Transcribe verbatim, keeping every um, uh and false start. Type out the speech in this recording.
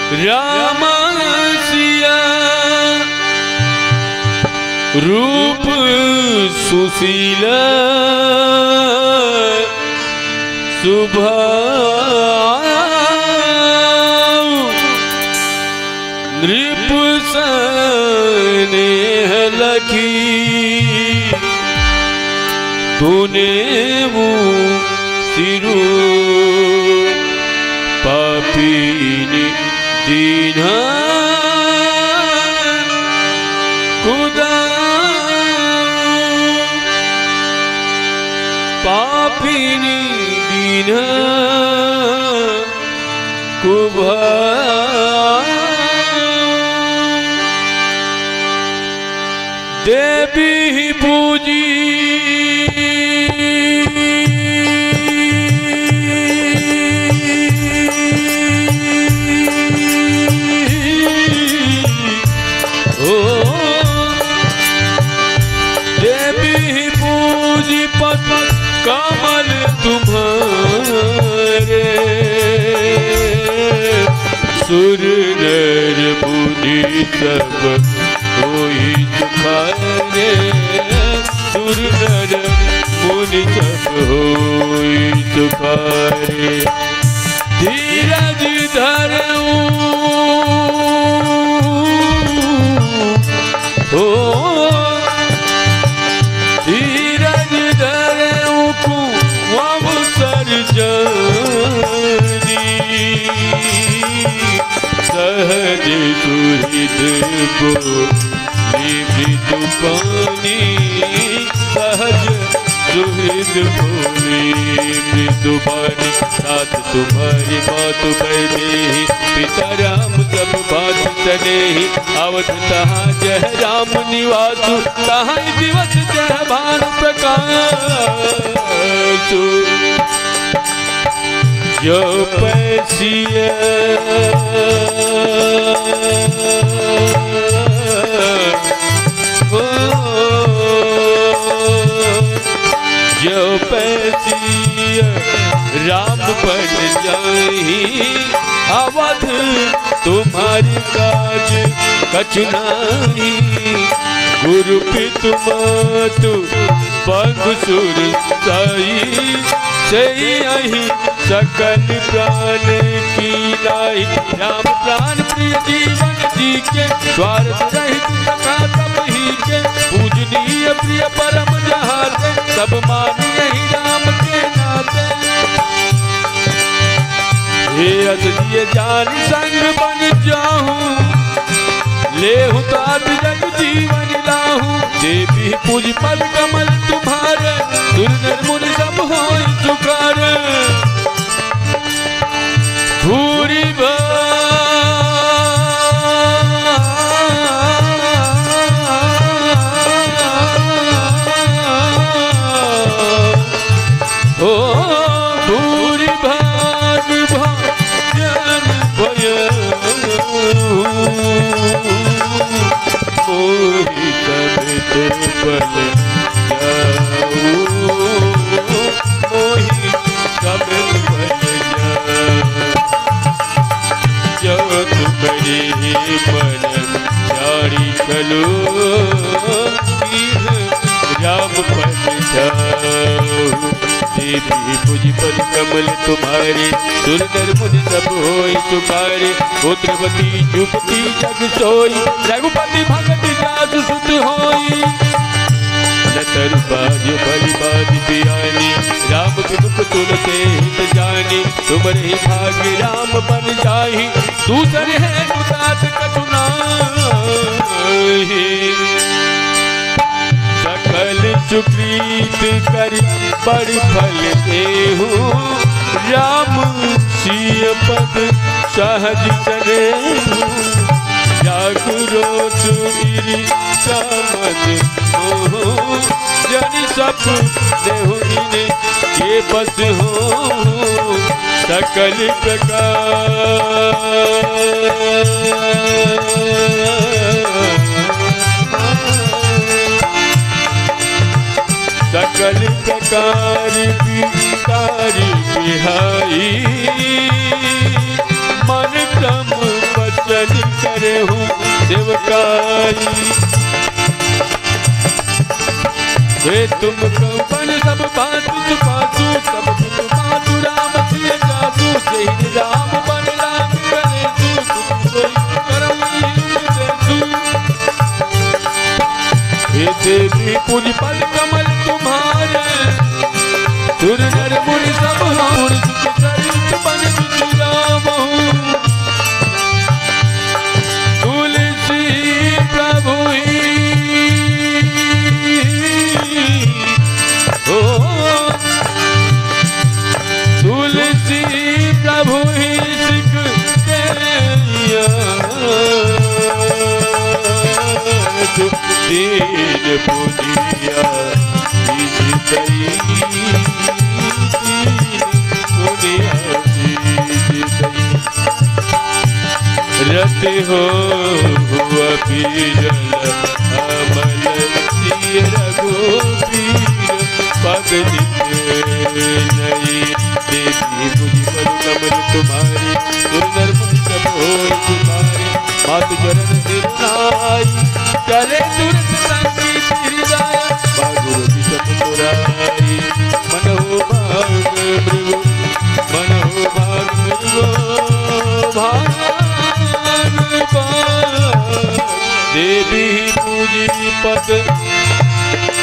राम सिया रूप सुशील सुभाव नृप स्नेह लखी तूने वो सिरु पापीनी दीना खुदा पापीनी दीना कुभा देवी पूजी कमल तुम्हारे सुर नर मुनि सब कोई सुखारे सुर नर मुनि सब होई सुखारे धीरज धरऊं हो धीरज धरऊं कुवम सरजनी सहज सुहृद बोली मृदु पानी सहज सुहृद बोली मृदु पानी साथ तुम्हारी मात बैदेही पिता राम सब बात सनेही अवध तहाँ जह राम निवासु तहाँ दिवस जह भानु प्रकाश जो पैसिया जो पैसिया राम बन जाही अवध तुम्हारी काज कछु नाही गुरु पितु मातु बंधु सुर साई सही अहि सकल प्राण की लाई राम प्राण प्रिय जीवन जी के स्वार्थ रहित सखा सब ही के पूजनीय प्रिय परम जहाते सब मानी यही राम के नाते हे असलिए जान संग बन जाऊं लेहूं तात जग जीवन लाहूं देवी पूज पद कमल तुम्हारे सुर नर मुनि सब होई सुखारे भूरि ओ भूरि भाग भजन भय मोहि सबित पल जाऊं मोहि सबित पल जाऊं जो तुम्हारी मन जारी चलो राम पद जाऊं देवी पूज पद कमल तुम्हारे सुर नर मुनि सब होई सुखारे पुत्रवती युवती जग सोई रघुपति भगत जास सुत होई नतर बाज बलि बाज पियानी राम विमुख तुलते हित जानी तुमरे ही भाग्य राम बन जाही दूसरे है उदात कछु नाही सकल सुकृत कर बड़ फल देहु राम सिय पद सहज चरेहु जागुरोत इरि समझ हो जन सब देहु इने के बस हो सकल प्रकार सकल प्रकार विकारी बिहाई मन क्रम हूँ सेवकाई। वे तुम कवन सब बातु सुपातु सब कुछ मातु राम सिय जातु जय राम बन राम करे तू तुम कोई करम देतु। हे देवी पूज पद कमल तुम्हारे सुर नर मुनि सब हार सुख चरित बन विश्राम हूँ। तुलसी प्रभु तुलसी प्रभु ही सिख दीन पुजिया रत हो हुआ पीरल अमल सिय रघुबीर पग नहीं। देवी मुझ पर कमल तुम्हारी सुंदर मुझ सब होय तुम्हारी। मातु चरण सिरनाई चले तुरंत संगीत हृदय बागुर विषम पुराई। मन हो भाग मृगो मन हो भाग मृगो भाग देवी पूजी पद